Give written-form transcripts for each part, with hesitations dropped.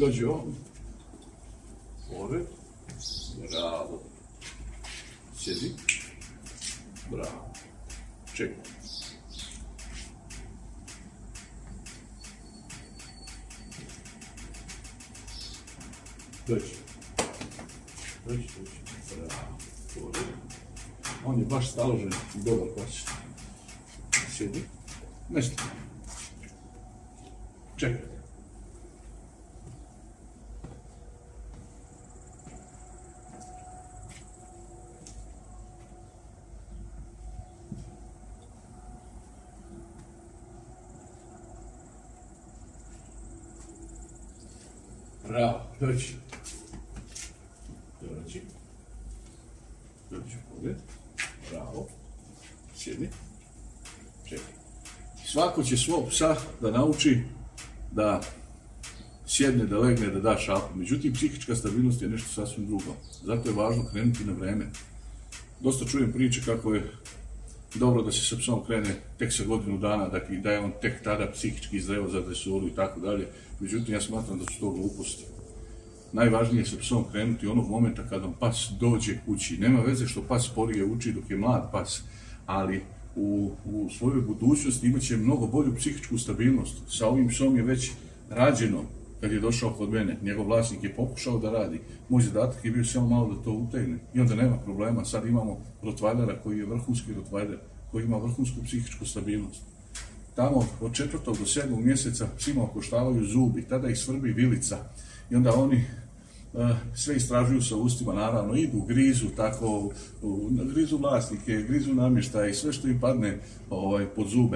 Dođi ovdje. Pored. Bravo. Sjedi. Bravo. Čekaj. Dođi. Dođi. Bravo. Pored. On je baš staložen i dobar pas. Sjedi. Mjesto. Čekaj. Bravo, dođi. Dođi. Dođi pogled. Bravo. Sjedi. Čekaj. Svako će svog psa da nauči da sjedne, da legne, da da šapu. Međutim, psihička stabilnost je nešto sasvim drugo. Zato je važno krenuti na vreme. Dosta čujem priče kako je dobro da se sa psom krene tek sa godinu dana, da je on tek tada psihički zreo za dresuru i tako dalje. Međutim, ja smatram da su to gluposti. Najvažnije je sa psom krenuti onog momenta kad vam pas dođe kući. Nema veze što pas sporije uči dok je mlad pas, ali u svojoj budućnosti imat će mnogo bolju psihičku stabilnost. Sa ovim psom je već rađeno kad je došao kod mene. Njegov vlasnik je pokušao da radi. Moj zadatak je bio samo malo da to utegne. I onda nema problema. Sad imamo rottweilera koji je vrhunski rottweiler, koji ima vrhunsku psihičku stabilnost. Tamo od 4. do 7. mjeseca psima okoštavaju zubi, tada ih svrbi vilica. I onda oni sve istražuju sa ustima, naravno, idu, grizu, tako, grizu vlasnike, grizu namještaje i sve što im padne pod zube.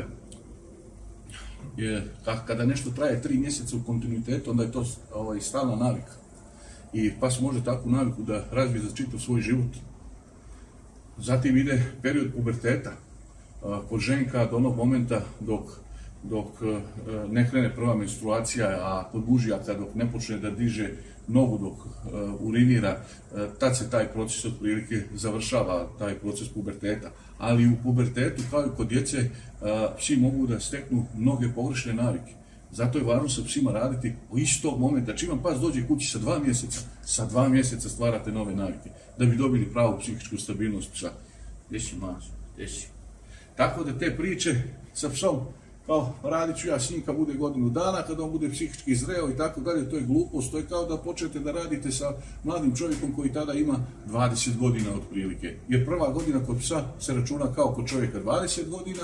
Kada nešto traje 3 mjeseca u kontinuitetu, onda je to stalna navika. I pas može takvu naviku da razvije za čitav svoj život. Zatim ide period puberteta. Kod ženka do onog momenta dok ne krene prva menstruacija, a kod mužjaka dok ne počne da diže nogu, dok urinira, tad se taj proces otprilike završava, taj proces puberteta. Ali u pubertetu, kao i kod djece, psi mogu da steknu mnoge pogrešne navike. Zato je važno sa psima raditi u istog momenta. Čim vam pas dođe kući sa 2 mjeseca stvarate nove navike, da bi dobili pravu psihičku stabilnost psa. Gdje si maš? Gdje si? Tako da te priče sa psom, kao radit ću ja s njim kad bude godinu dana, kad on bude psihički zreo i tako dalje, to je glupost, to je kao da počnete da radite sa mladim čovjekom koji tada ima 20 godina otprilike. Jer prva godina kod psa se računa kao kod čovjeka 20 godina,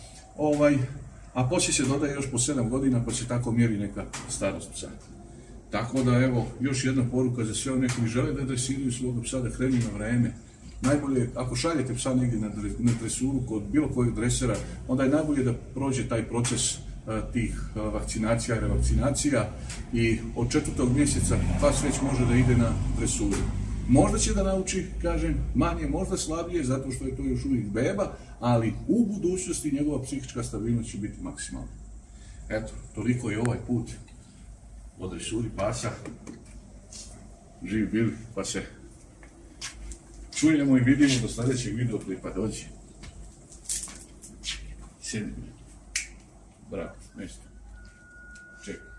a poslije se dodaje još po 7 godina pa se tako mjeri neka starost psa. Tako da evo, još jedna poruka za sve one koji žele da dresiraju svog psa, da krenu na vreme. Najbolje, ako šaljete psa negdje na dresuru kod bilo kojeg dresera, onda je najbolje da prođe taj proces tih vakcinacija i revakcinacija i od 4. mjeseca pas već može da ide na dresuru. Možda će da nauči, kažem, manje, možda slabije, zato što je to još uvijek beba, ali u budućnosti njegova psihička stabilnost će biti maksimalna. Eto, toliko je ovaj put o dresuri pasa. Živi bili, pa se čujemo i vidimo do sljedećeg videoklipa. Dođi. Sjedi. Bravo, mjesto. Čekaj.